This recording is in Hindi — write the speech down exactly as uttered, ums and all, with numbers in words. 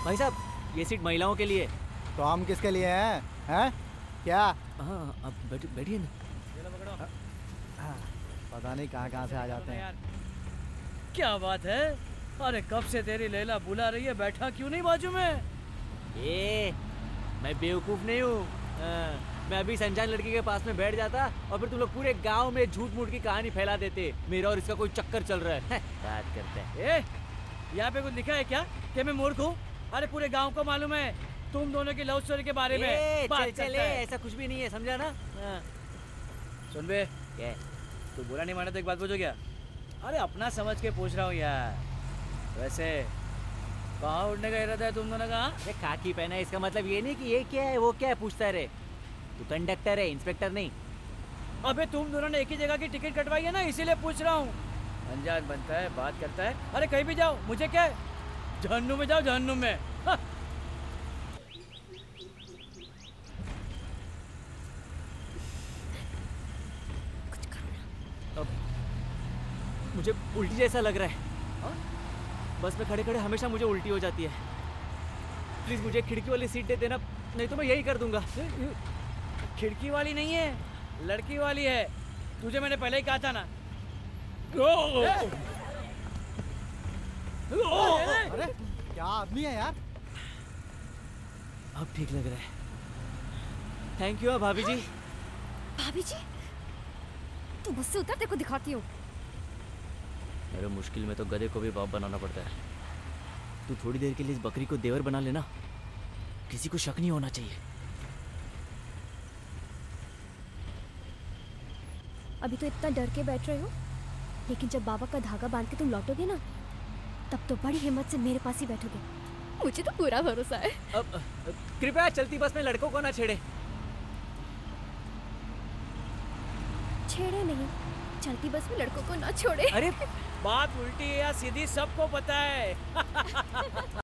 भाई साहब ये सीट महिलाओं के लिए। तो हम किसके लिए हैं? हैं? क्या? हाँ अब बैठ बैठिए ना। हाँ, पता नहीं कहाँ कहाँ से आ जाते हैं। क्या बात है? अरे कब से तेरी लैला बुला रही है, बैठा क्यों नहीं बाजू में? ए, मैं बेवकूफ नहीं हूँ। मैं अभी संजान लड़की के पास में बैठ जाता और फिर तुम लोग पूरे गांव में झूठ मूठ की कहानी फैला देते, मेरा और इसका कोई चक्कर चल रहा है। बात करते हैं। ए, यहाँ पे कुछ लिखा है क्या कि मैं मूर्ख हूँ? अरे पूरे गांव को मालूम है तुम दोनों की लव स्टोरी के बारे में ए, बात चल करता चले, है। ऐसा कुछ भी नहीं है, समझा ना? हाँ। सुन बे, क्या? तू बुरा नहीं माना तो एक बात पूछो क्या? अरे अपना समझ के पूछ रहा हूँ यार। वैसे कहाँ उड़ने का इरादा है तुम दोनों का? ये खाकी पहना है, इसका मतलब ये नहीं कि ये क्या है वो क्या है पूछता रहे। तू कंडक्टर है, इंस्पेक्टर नहीं। अबे तुम दोनों ने एक ही जगह की टिकट कटवाई है ना, इसीलिए पूछ रहा हूँ। अनजान बनता है, बात करता है। अरे कहीं भी जाओ, मुझे क्या है? जहन्नुम में जाओ, जहन्नुम में। हाँ। अब मुझे उल्टी जैसा लग रहा है। हाँ? बस में खड़े खड़े हमेशा मुझे उल्टी हो जाती है। प्लीज मुझे खिड़की वाली सीट दे देना, नहीं तो मैं यही कर दूंगा। खिड़की वाली नहीं है, लड़की वाली है। तुझे मैंने पहले ही कहा था ना। अरे क्या आदमी है यार। अब ठीक लग रहा है। थैंक यू भाभी जी। भाभी जी, तू बस से उतर, तेरे को दिखाती हूँ। अरे मुश्किल में तो गधे को भी बाप बनाना पड़ता है। तू थोड़ी देर के लिए इस बकरी को देवर बना लेना, किसी को शक नहीं होना चाहिए। अभी तो इतना डर के बैठ रहे हो, लेकिन जब बाबा का धागा बांध के तुम लौटोगे ना, तब तो बड़ी हिम्मत से मेरे पास ही बैठोगे। मुझे तो पूरा भरोसा है। अब कृपया चलती बस में लड़कों को ना छेड़े। छेड़े नहीं, चलती बस में लड़कों को ना छोड़े। अरे बात उल्टी है या सीधी सबको पता है।